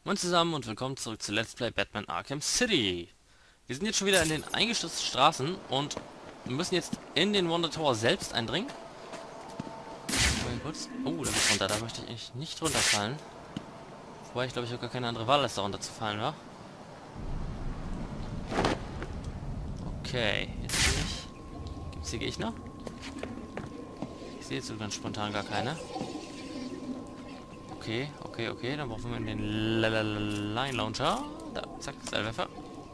Moin zusammen und willkommen zurück zu Let's Play Batman Arkham City. Wir sind jetzt schon wieder in den eingestürzten Straßen und müssen jetzt in den Wonder Tower selbst eindringen. Mal kurz. Oh, da geht's runter. Da möchte ich eigentlich nicht runterfallen. Wobei ich glaube, ich habe gar keine andere Wahl, als da runterzufallen, wa? Okay, jetzt bin ich... Gibt's hier Gegner? Ich sehe jetzt so ganz spontan gar keine. Okay, dann brauchen wir den Line Launcher. Da, zack, Seilwerfer.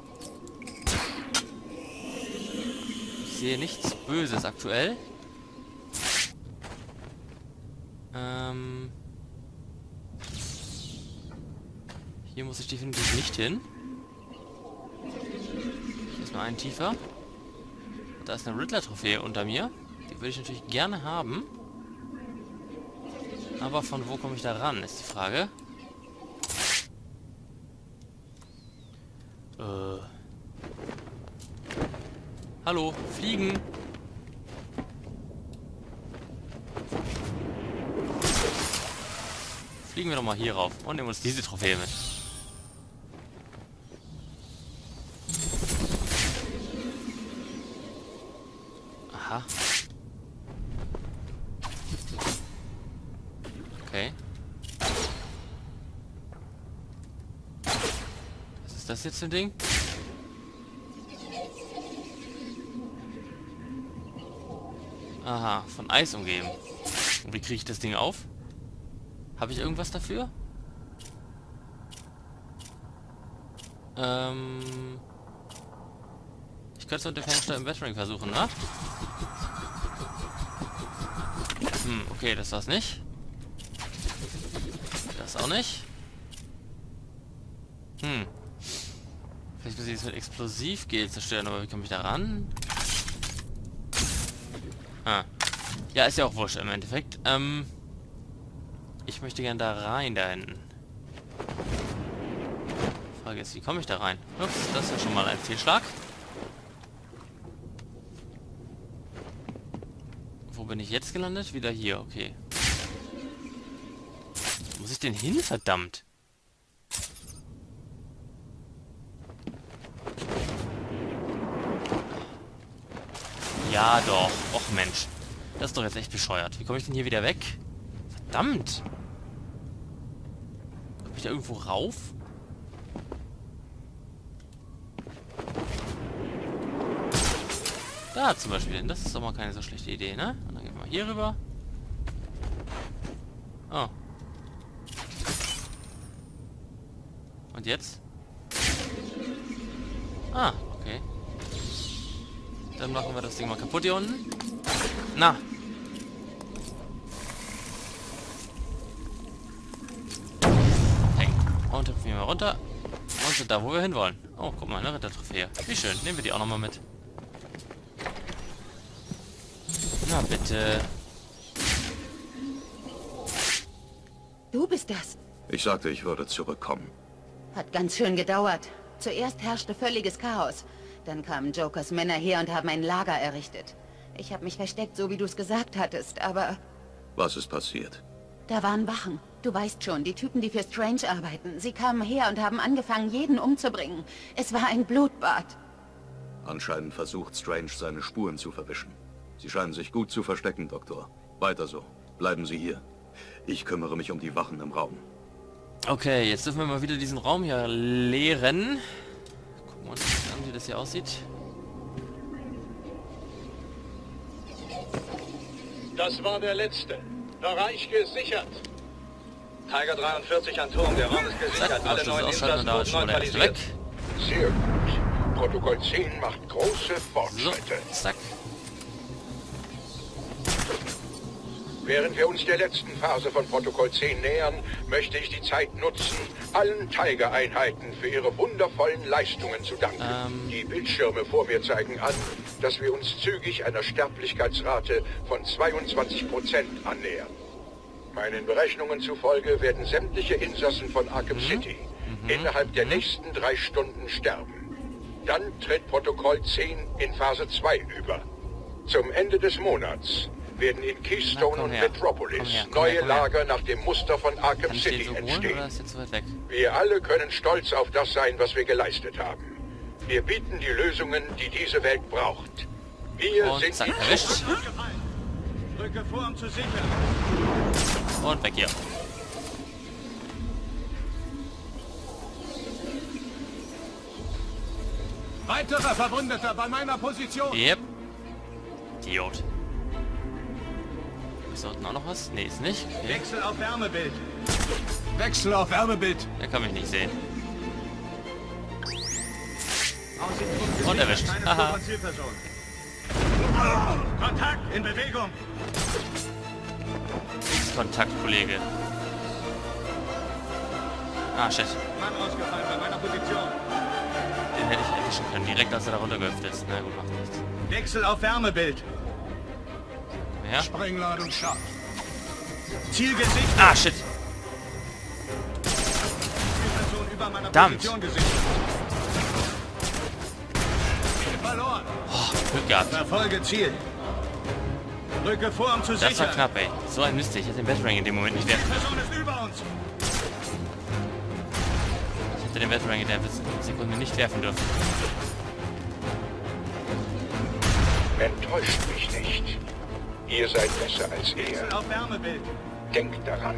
Ich sehe nichts Böses aktuell. Hier muss ich definitiv nicht hin. Hier ist nur ein tiefer. Da ist eine Riddler-Trophäe unter mir. Die würde ich natürlich gerne haben. Aber von wo komme ich da ran, ist die Frage. Hallo, fliegen! Fliegen wir doch mal hier rauf und nehmen uns diese Trophäe mit. Aha. Okay. Was ist das jetzt für ein Ding? Aha, von Eis umgeben. Und wie kriege ich das Ding auf? Habe ich irgendwas dafür? Ich könnte es mit dem Fernsteuer im Battering versuchen, ne? Okay, das war's nicht. Das auch nicht. Vielleicht muss ich das mit Explosivgel zerstören, aber wie komme ich da ran? Ja, ist ja auch wurscht im Endeffekt. Ich möchte gerne da rein, da hinten. Frage ist, wie komme ich da rein? Ups, das ist ja schon mal ein Fehlschlag. Wo bin ich jetzt gelandet? Wieder hier, okay. Wo muss ich denn hin, verdammt? Ja, doch. Och, Mensch. Das ist doch jetzt echt bescheuert. Wie komme ich denn hier wieder weg? Verdammt! Komme ich da irgendwo rauf? Da zum Beispiel. Das ist doch mal keine so schlechte Idee, ne? Und dann gehen wir mal hier rüber. Oh. Und jetzt? Ah, okay. Dann machen wir das Ding mal kaputt hier unten. Na! Hängen. Und hüpfen wir mal runter. Und sind da, wo wir hinwollen. Oh, guck mal, eine Ritter-Trophäe. Wie schön. Nehmen wir die auch nochmal mit. Na bitte. Du bist das. Ich sagte, ich würde zurückkommen. Hat ganz schön gedauert. Zuerst herrschte völliges Chaos. Dann kamen Jokers Männer her und haben ein Lager errichtet. Ich habe mich versteckt, so wie du es gesagt hattest, aber... Was ist passiert? Da waren Wachen. Du weißt schon, die Typen, die für Strange arbeiten. Sie kamen her und haben angefangen, jeden umzubringen. Es war ein Blutbad. Anscheinend versucht Strange, seine Spuren zu verwischen. Sie scheinen sich gut zu verstecken, Doktor. Weiter so. Bleiben Sie hier. Ich kümmere mich um die Wachen im Raum. Okay, jetzt dürfen wir mal wieder diesen Raum hier leeren. Gucken wir uns an, wie das hier aussieht. Das war der letzte. Bereich gesichert. Tiger 43 an Turm. Der Raum ist gesichert. Zack, Alle neuen ausschalten und da ist schon mal der erste weg. Sehr gut. Protokoll 10 macht große So, Fortschritte. zack. Während wir uns der letzten Phase von Protokoll 10 nähern, möchte ich die Zeit nutzen, allen Tiger-Einheiten für ihre wundervollen Leistungen zu danken. Die Bildschirme vor mir zeigen an, dass wir uns zügig einer Sterblichkeitsrate von 22% annähern. Meinen Berechnungen zufolge werden sämtliche Insassen von Arkham City innerhalb der nächsten 3 Stunden sterben. Dann tritt Protokoll 10 in Phase 2 über. Zum Ende des Monats werden in Keystone und Metropolis neue Lager nach dem Muster von Arkham City entstehen. Ist jetzt so weit weg? Wir alle können stolz auf das sein, was wir geleistet haben. Wir bieten die Lösungen, die diese Welt braucht. Wir Und sind zack, erwischt. Drücke vor, um zu sichern. Und weg hier. Weiterer Verwundeter bei meiner Position. Yep. Idiot. Ist da unten auch noch was? Nee, ist nicht. Okay. Wechsel auf Wärmebild. Wechsel auf Wärmebild. Der kann mich nicht sehen. Aussichtspunkt Und erwischt. Keine Haha. Spur von Zielperson. Kontakt in Bewegung. Kontakt, Kollege. Ah, shit. Mann ausgefallen bei meiner Position. Den hätte ich erwischen können, direkt als er da runtergehüpft ist. Na gut, macht nichts. Wechsel auf Wärmebild. Komm her. Sprengladung scharf. Ziel gesichtet. Ah, shit. Zielperson über meiner Verdammt. Position gesichtet. Ziel verloren. Oh, Glück gehabt. Verfolge Ziel. Rücke vor, um zu Das war sichern. knapp, ey. So ein Mist. Ich hätte den Batarang in dem Moment nicht werfen. Zielperson ist über uns. Ich hätte den Batarang in der Sekunde nicht werfen dürfen. Enttäuscht mich nicht. Ihr seid besser als Wechsel er. auf Wärmebild. Denkt daran.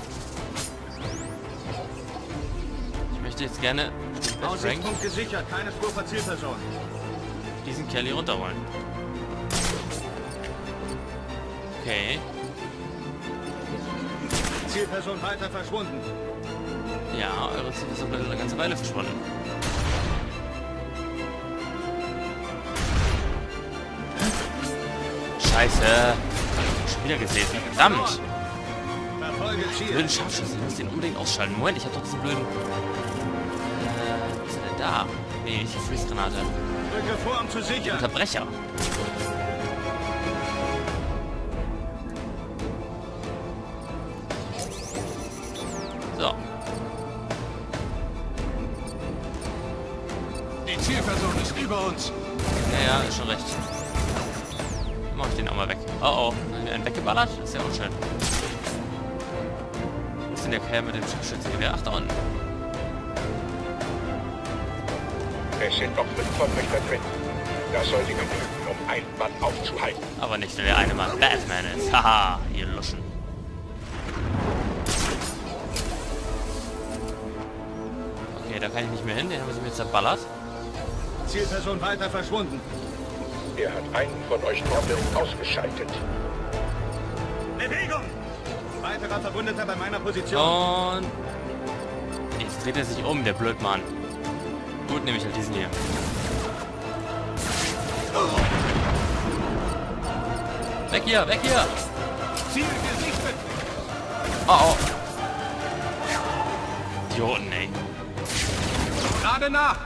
Ich möchte jetzt gerne den Batarang, Aussichtspunkt gesichert. Keine Spur von Zielperson. diesen Kerl hier runterholen. Okay. Zielperson weiter verschwunden. Ja, eure Ziele sind eine ganze Weile verschwunden. Scheiße. Schon wieder gesehen. Verdammt. Verfolge Ziel. Blöden Scharfschütze. Ich muss den unbedingt ausschalten. Moment, ich habe doch diesen blöden... was ist denn da? Nee, nicht die Freeze-Granate. Rücke vor, um zu sichern. Unterbrecher. So. Die Zielperson ist über uns. Ja, ist schon recht. Mach ich den auch mal weg. Oh oh. Einen weggeballert? Das ist ja unschön. Wo ist denn der Kerl mit dem Scharfschützengewehr? Ach, da unten. Es sind noch 5 Verbrücher drin. Das sollte genügen, um einen Mann aufzuhalten. Aber nicht, wenn der eine Mann Batman ist. Haha, ihr Luschen. Okay, da kann ich nicht mehr hin. Den haben sie mir zerballert. Zielperson weiter verschwunden. Er hat einen von euch komplett ausgeschaltet. Bewegung! Weiterer Verwundeter bei meiner Position. Und... Jetzt dreht er sich um, der Blödmann. Gut, nehme ich halt diesen hier. Weg hier, weg hier! Ziel gesichtet. Oh, oh. Idioten, ey. Gerade nach.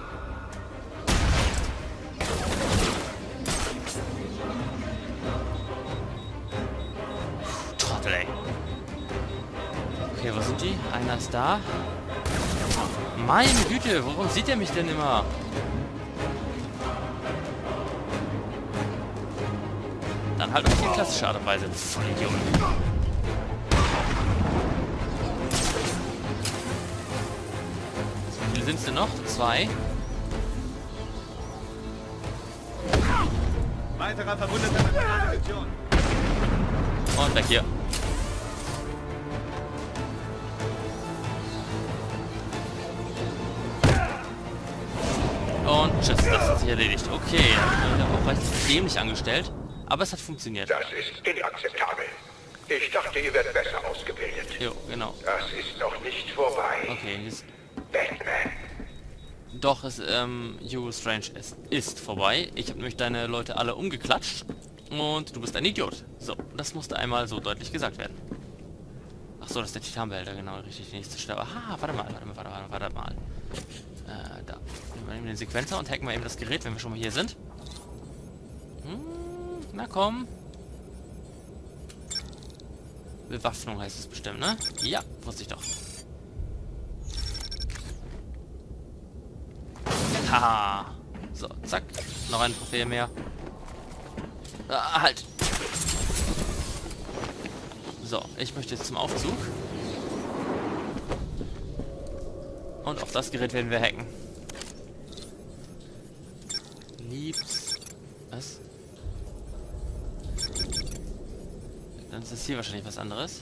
Trottel, ey. Okay, wo sind die? Einer ist da. Meine Güte, warum sieht er mich denn immer? Dann halt auf die klassische Art und Weise. Voll Idioten. Wie viele sind es denn noch? 2. Weiterer Verwundeter bei meiner Position. Und weg hier. Und tschüss, das hat sich erledigt. Okay, dann habe ich auch recht dämlich angestellt. Aber es hat funktioniert. Das ist inakzeptabel. Ich dachte, ihr werdet besser ausgebildet. Jo, genau. Das ist noch nicht vorbei. Okay, jetzt, Batman. doch, Hugo Strange, es ist vorbei. Ich habe nämlich deine Leute alle umgeklatscht. Und du bist ein Idiot. So, das musste einmal so deutlich gesagt werden. Ach so, das ist der Titanbehälter, genau, richtig, die nächste Stelle. Aha, warte mal. Da. Nehmen wir eben den Sequenzer und hacken wir eben das Gerät, wenn wir schon mal hier sind. Na komm. Bewaffnung heißt es bestimmt, ne? Ja, wusste ich doch. Haha. So, zack. Noch eine Trophäe mehr. Ah, halt. So, ich möchte jetzt zum Aufzug. Und auf das Gerät werden wir hacken. Liebs. Was? Dann ist das hier wahrscheinlich was anderes.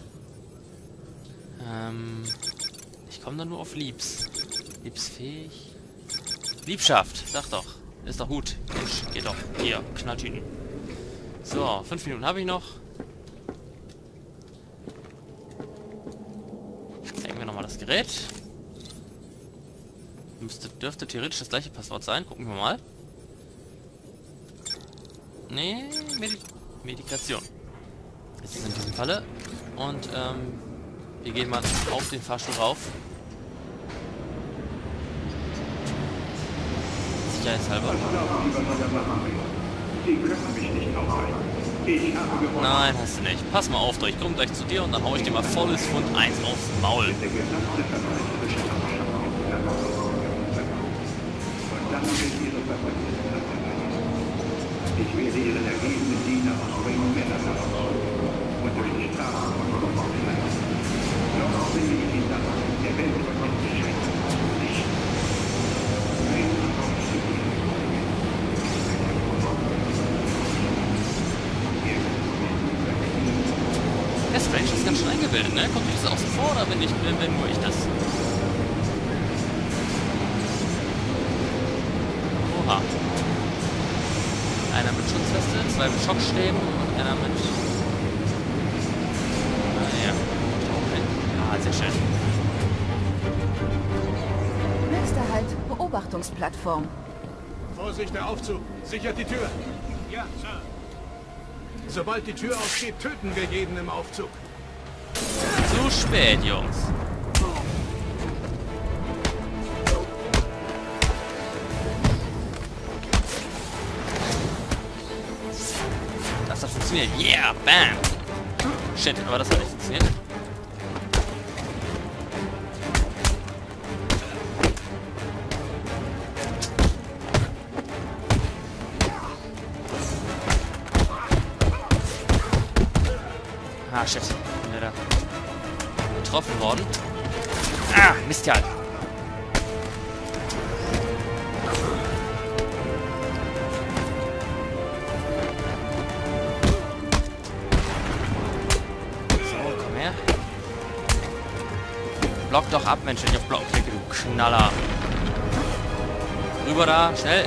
Ich komme dann nur auf Liebs. Liebsfähig. Liebschaft, sag doch. Ist doch gut. Mensch, geht doch. Hier, Knalltüten. So, 5 Minuten habe ich noch. Hacken wir nochmal das Gerät. Dürfte theoretisch das gleiche Passwort sein. Gucken wir mal. Nee, Medikation. Jetzt ist in diesem Falle. Und wir gehen mal auf den Fahrstuhl rauf. Sicherheitshalber. Nein, hast du nicht. Pass mal auf, doch. Ich komme gleich zu dir und dann hau ich dir mal volles Pfund 1 aufs Maul. Ich werde Ihren ergebenen Diener aus Wayne Manor und durch die Straßen von Robots leiten. Doch will ich ihn dann der Welt beschenken. Nicht. Der Strange ist ganz schön eingebildet, ne? Kommt dir das außen vor oder bin nur ich das? Oha. Einer mit Schutzweste, 2 mit Schockstäben und einer mit... ja. Ah, sehr schön. Nächster Halt, Beobachtungsplattform. Vorsicht, der Aufzug. Sichert die Tür. Ja, Sir. Sobald die Tür aufgeht, töten wir jeden im Aufzug. Zu spät, Jungs. Das hat funktioniert. Yeah, bam. Shit, aber das hat nicht funktioniert. Ah, shit. Bin leider getroffen worden. Ah, Mist ja. Block doch ab, Mensch, wenn ich auf Block klicke, du Knaller. Rüber da, schnell.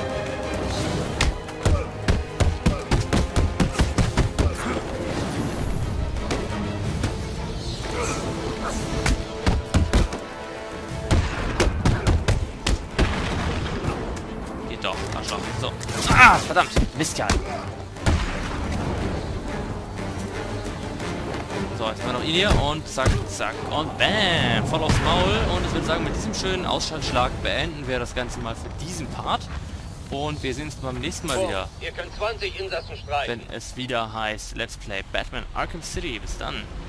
Geht doch, Arschloch. So. Ah, verdammt. Mist ja. So, jetzt haben wir noch ihn hier und zack, zack und bam, voll aufs Maul. Und ich würde sagen, mit diesem schönen Ausschaltschlag beenden wir das Ganze mal für diesen Part. Und wir sehen uns beim nächsten Mal wieder. Ihr könnt 20 Insassen streichen. Wenn es wieder heißt Let's Play Batman Arkham City. Bis dann.